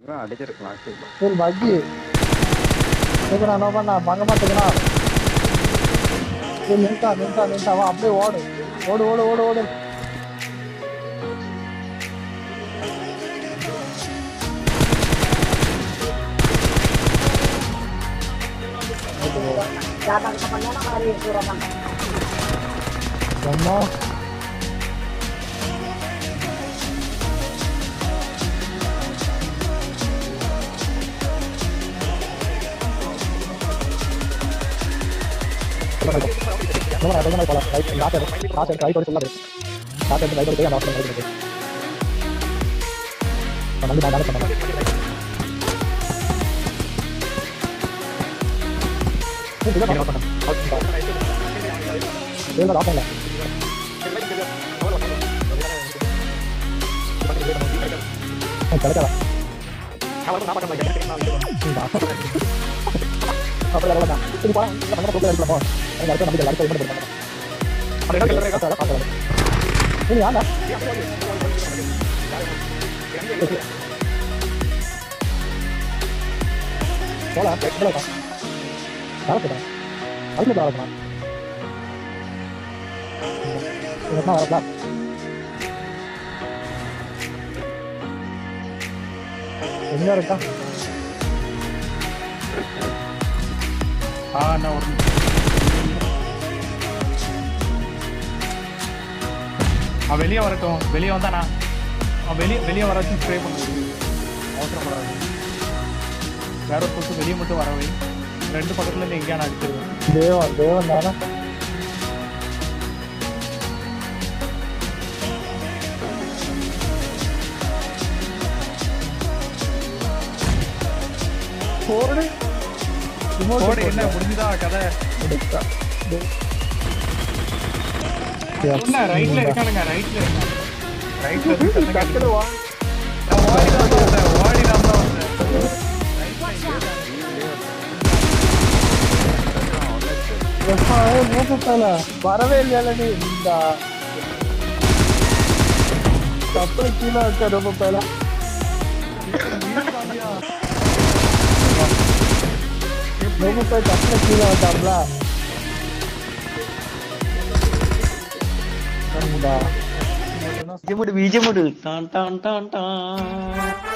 அடிச்சிருக்கலாம். சரி பக்கி கேக்குறா என்ன பண்ணா பங்க மாட்டேங்கிறா. நின்ட்டா வா அப்படியே ஓடு ஓடு ஓடு ஓடு ஓடு. அம்மா எங்க இருக்கா? வெளியே வரட்டும். வெளியே வந்தானா வெளியே வர வச்சு ஸ்ப்ரே பண்ணுறது அவசரப்படாது. வேற ஒரு பொறுத்து வெளியே மட்டும் வரவை. ரெண்டு பக்கத்துல இருந்து எங்கேயான அடிச்சிருவேன். தேவன் தானே என்ன முடிஞ்சுதா கதை? என்ன ரைட்ல இருக்கானுங்க. ரைட்ல வரவே இல்லையா நீ இந்த கப்பல் கீழே இருக்க ரொம்ப பேல ரொம்ப போய் கப்பல கீழே வந்தாங்களா? BGM டான் டான் டான் டான்